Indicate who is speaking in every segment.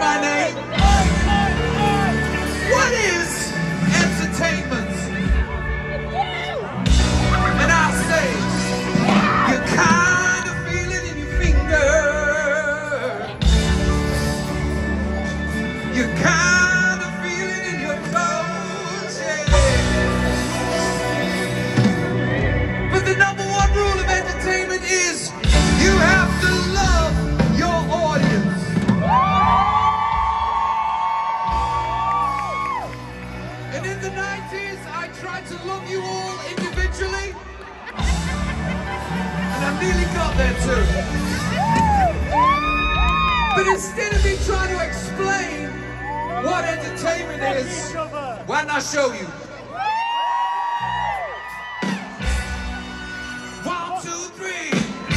Speaker 1: my name. What is entertainment? And I say, you kind of feel it in your finger. You kind of feel it in your toes, yeah. But the #1 rule of entertainment is you have to love your audience. And in the 90s, I tried to love you all individually. And I nearly got there too. But instead of me trying to explain what entertainment is, why not show you? 1, 2, 3.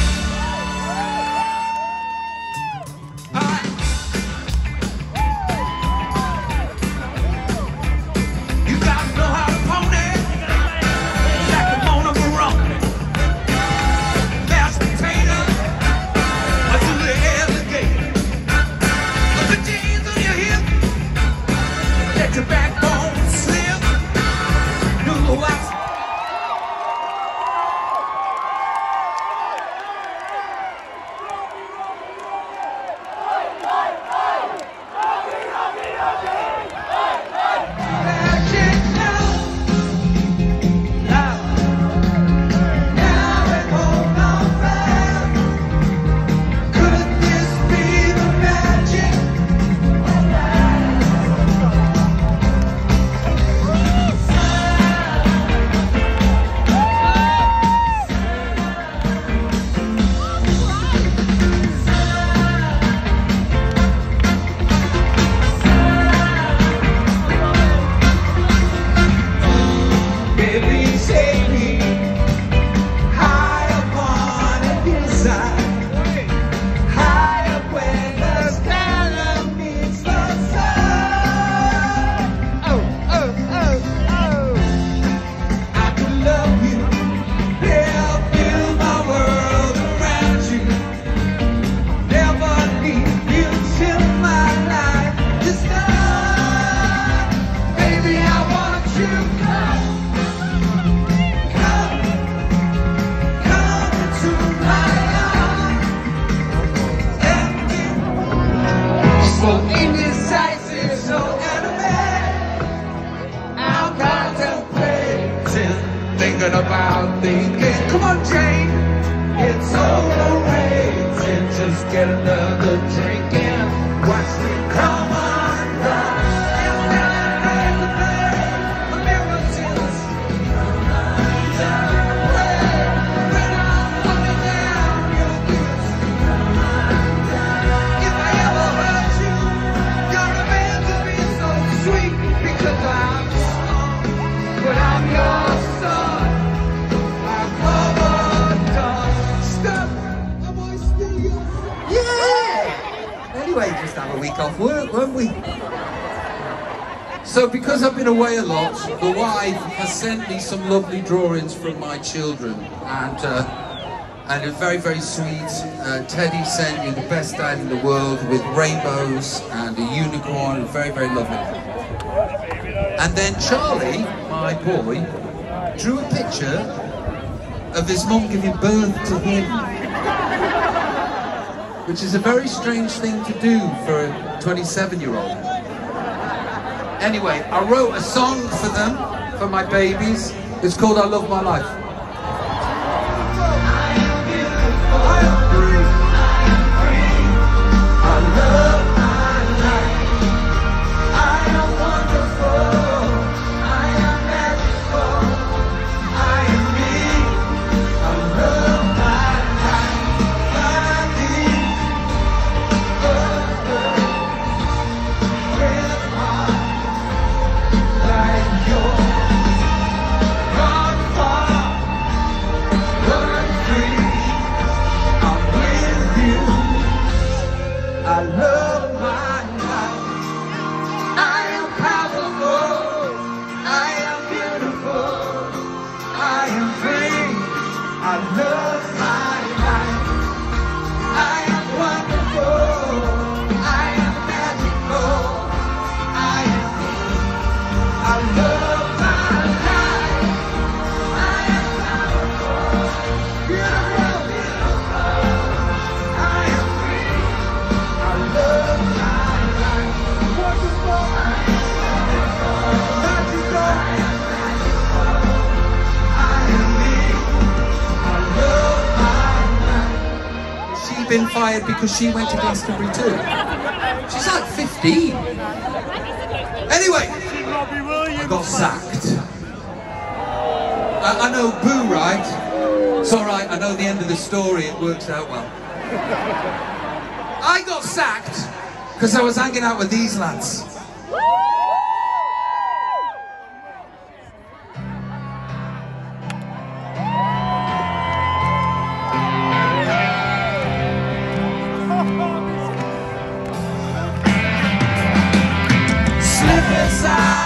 Speaker 1: You gotta know how to pony, like a Mona Marone. Mashed potato, I do the alligator. Put the jeans on your hip, let your backbone slip. Do what? About thinking, come on Jane, it's overrated. Just get another drink and watch me come undone. If I ever hurt you, you're a man to be so sweet, because I'm strong, but I'm your son. Anyway, just have a week off work, won't we? So because I've been away a lot, the wife has sent me some lovely drawings from my children, and it's very, very sweet. Teddy sent me the best dad in the world with rainbows and a unicorn, very, very lovely. And then Charlie, my boy, drew a picture of his mum giving birth to him, which is a very strange thing to do for a 27-year-old. Anyway, I wrote a song for them, for my babies. It's called I Love My Life. Like your godfather. been fired because she went to Glastonbury too. She's like 15. Anyway,
Speaker 2: Robbie Williams.
Speaker 1: I got sacked. I know, boo, right? It's alright, I know the end of the story, it works out well. I got sacked because I was hanging out with these lads. Slip inside.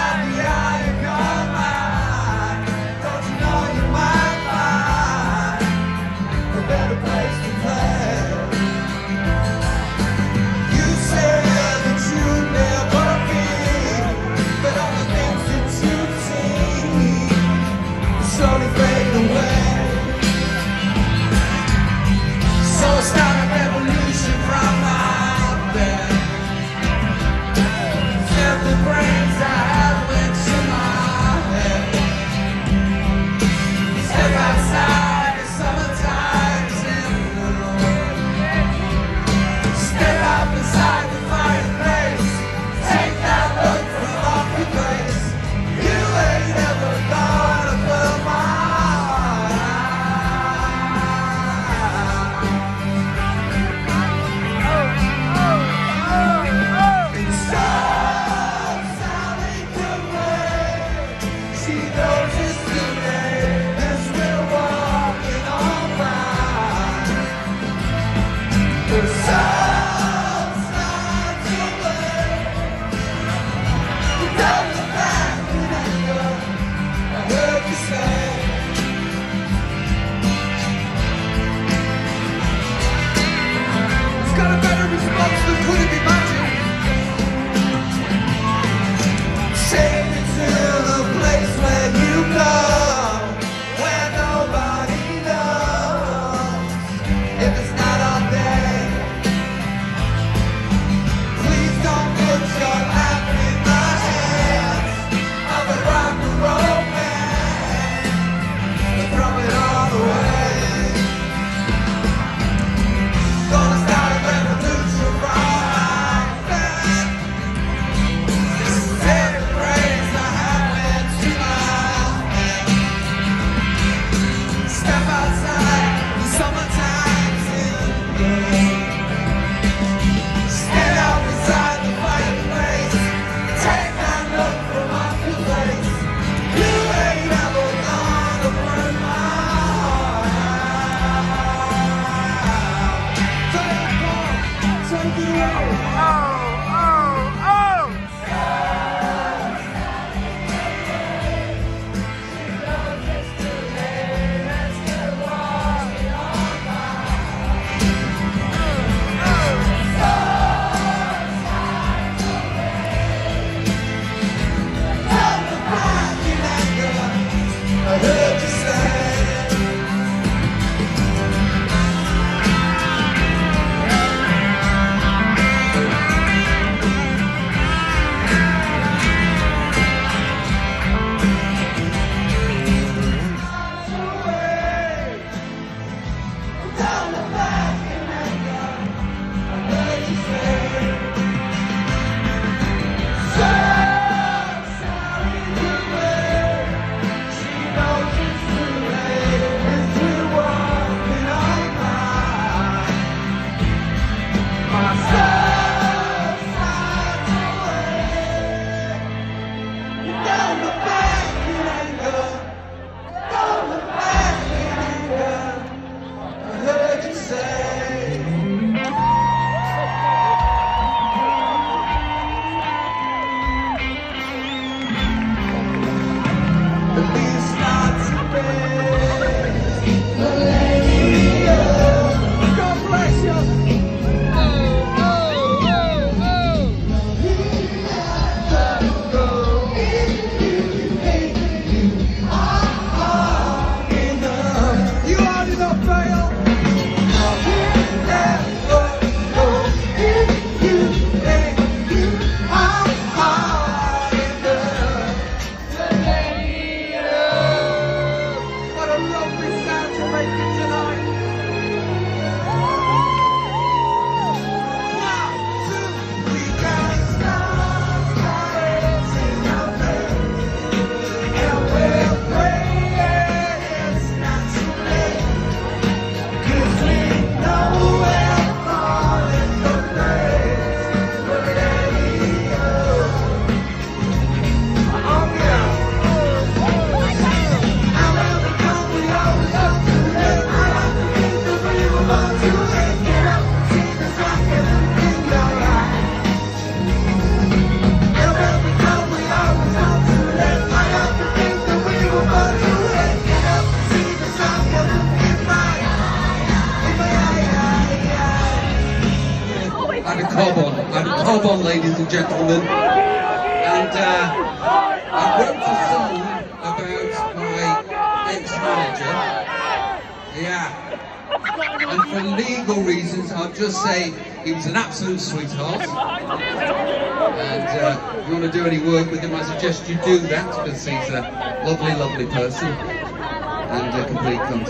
Speaker 1: cob on. I had a cob on, ladies and gentlemen. And I wrote a song about my ex-manager. Yeah. And for legal reasons, I'll just say he was an absolute sweetheart. And if you want to do any work with him, I suggest you do that, because he's a lovely, lovely person. And a complete cunt.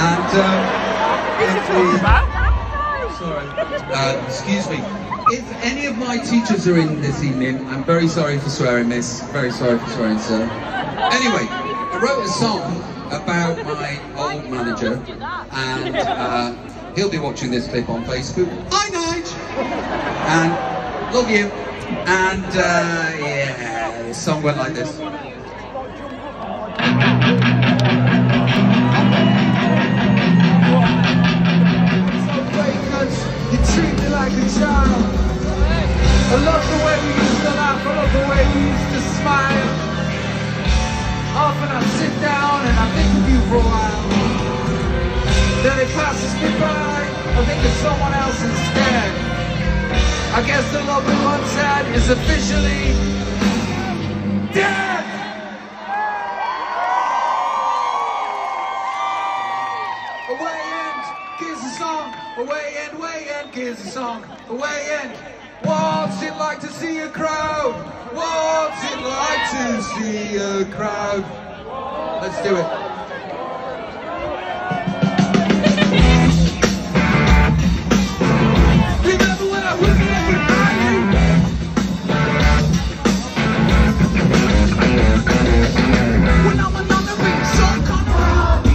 Speaker 1: And excuse me. If any of my teachers are in this evening, I'm very sorry for swearing, miss. Very sorry for swearing, sir. Anyway, I wrote a song about my old manager, and he'll be watching this clip on Facebook. Hi, Nige! And love you. And yeah, the song went like this.
Speaker 2: You treat me like a child. I love the way we used to laugh, I love the way we used to smile. Often I sit down and I think of you for a while. Then it passes me by, I think of someone else instead. I guess the love we once had is officially dead. Away end, here's the song. Away end, here's the song. Away end. What's it like to see a crowd? What's it like to see a crowd? Let's do it. Remember when I was living when I'm another big song come around.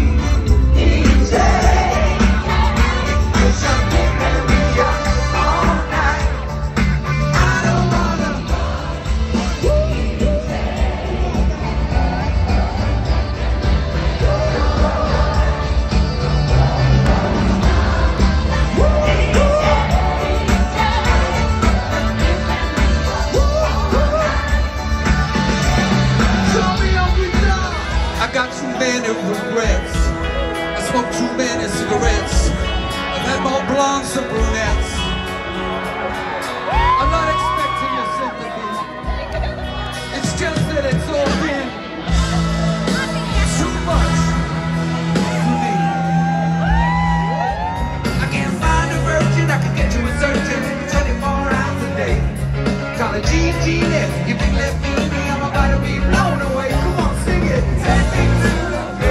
Speaker 2: Regrets. I smoked too many cigarettes. I've had more blondes than brunettes. I'm not expecting your sympathy. It's just that it's all been too much for me. I can't find a virgin, I can get you a surgeon 24 hours a day. Call it GGS, you can let me be, I'm about to be blown away. Come on, sing it. Take me to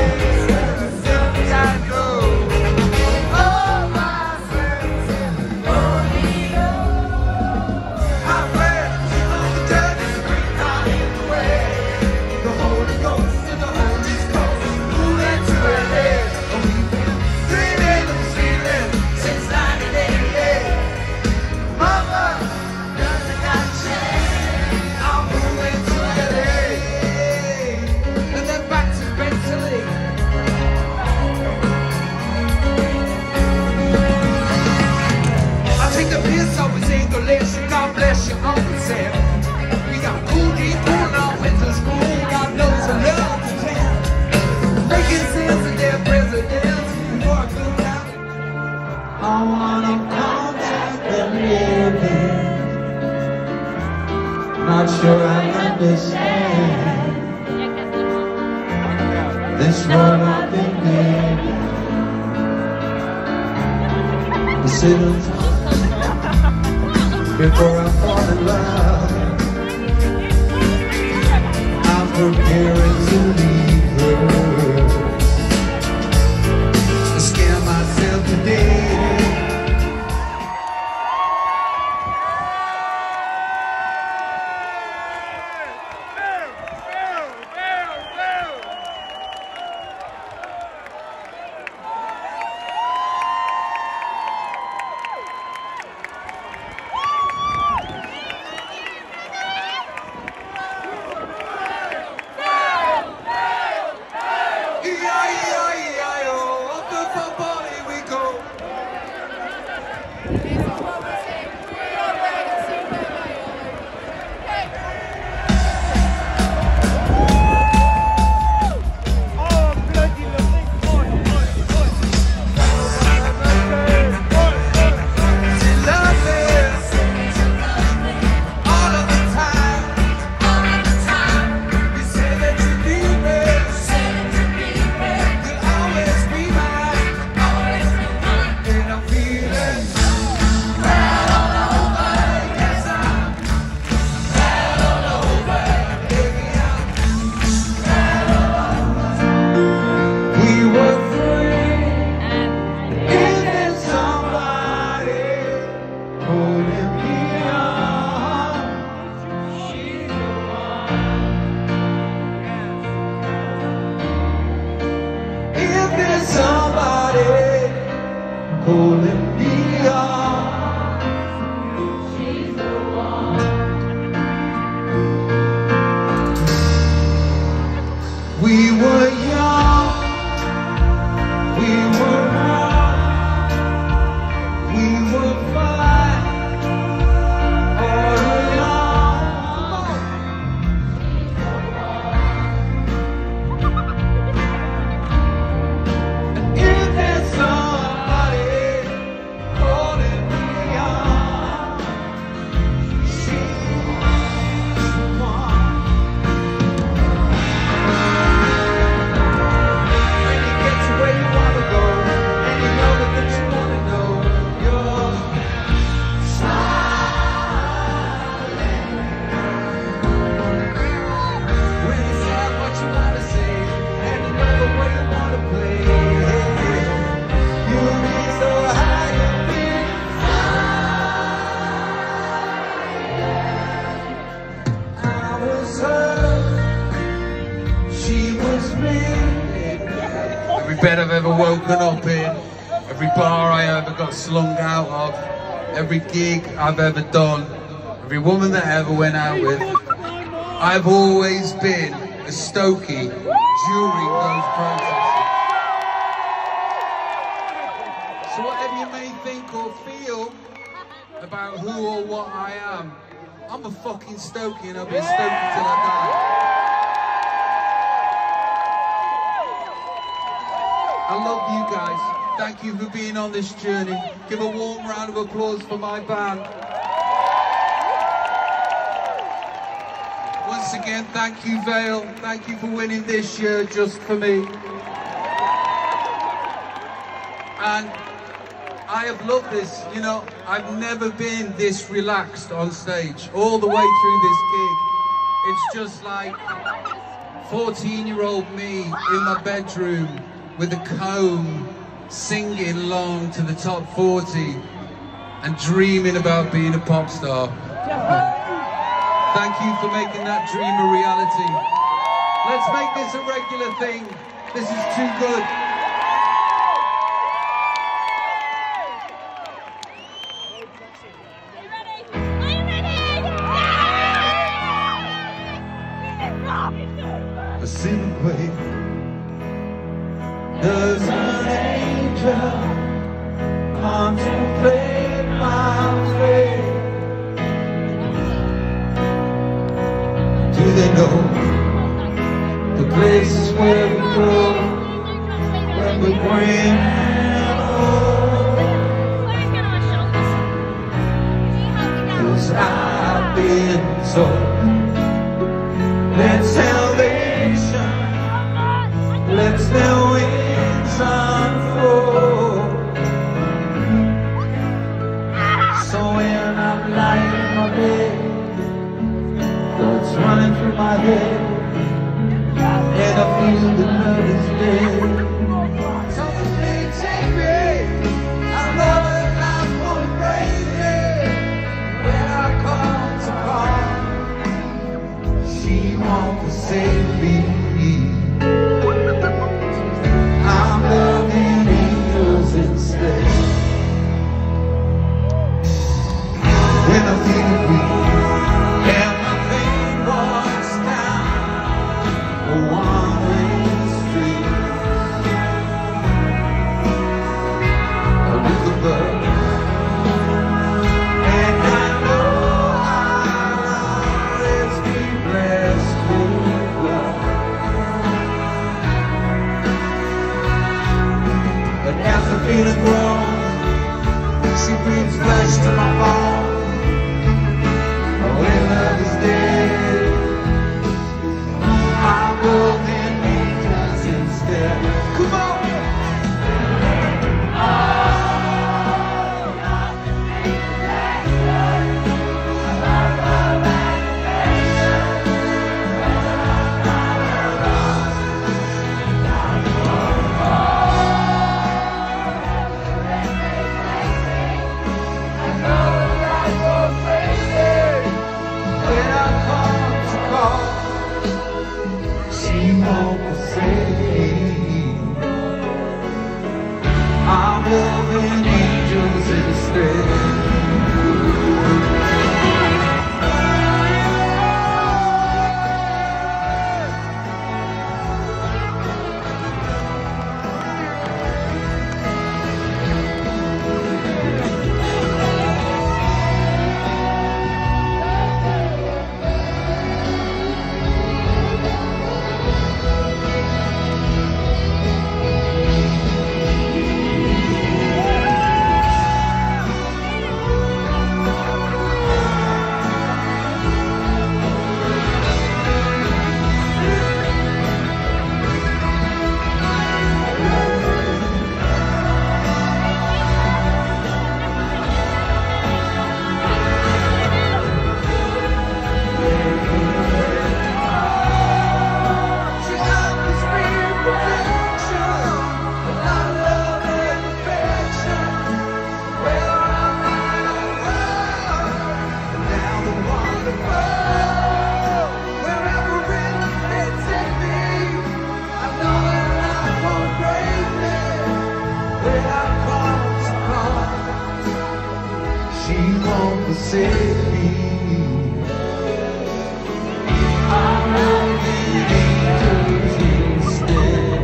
Speaker 2: God bless your Uncle Sam. We got cool deep cool now, went to school, God knows I love to jam. Making sense of their presidents before I go down. I wanna contact the living. Not sure I understand this world I've been given. The citizens before I fall in love, I'm preparing to leave her. I scare myself to death.
Speaker 1: slung out of, every gig I've ever done, every woman that I ever went out with, I've always been a Stokey during those processes. So whatever you may think or feel about who or what I am, I'm a fucking Stokey and I'll be a Stokey till I die. I love you guys. Thank you for being on this journey. Give a warm round of applause for my band. Once again, thank you, Vale. Thank you for winning this year just for me. And I have loved this. You know, I've never been this relaxed on stage all the way through this gig. It's just like 14-year-old me in my bedroom with a comb, singing along to the top 40 and dreaming about being a pop star. Thank you for making that dream a reality. Let's make this a regular thing. This is too good.
Speaker 2: A simple way. Does an angel contemplate my way? Do they know the places where we go when we're grand and old? 'Cause I've been told that salvation lets their wings unfold. So when I'm lying in my bed, thoughts running through my head, and I feel the love is dead. Something may take me, I love it, I'm going crazy. When I call to call, she won't forsake me. I'm loving angels instead. When I feel weak and my faith walks down a wandering street, she won't forsake me. I'm not the angels instead.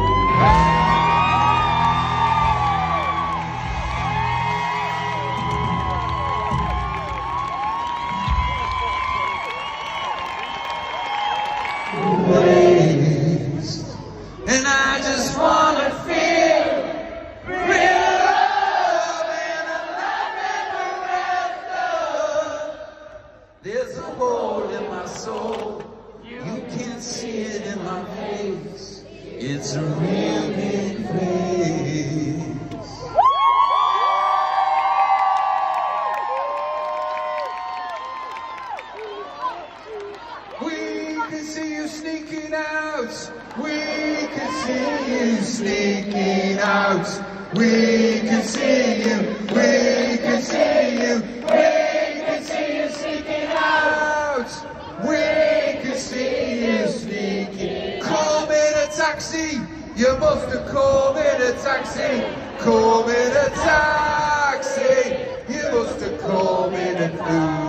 Speaker 2: And I just wanna feel real love and a life never after. There's a hole in my soul, you can't see it in my face. It's a real big place. We can see you sneaking out. We can see you sneaking out. We can see you. We can see you. We can see you sneaking out. We can see you sneaking. Call me a taxi. You must have called me a taxi. Call me a taxi. You must have called me a fool.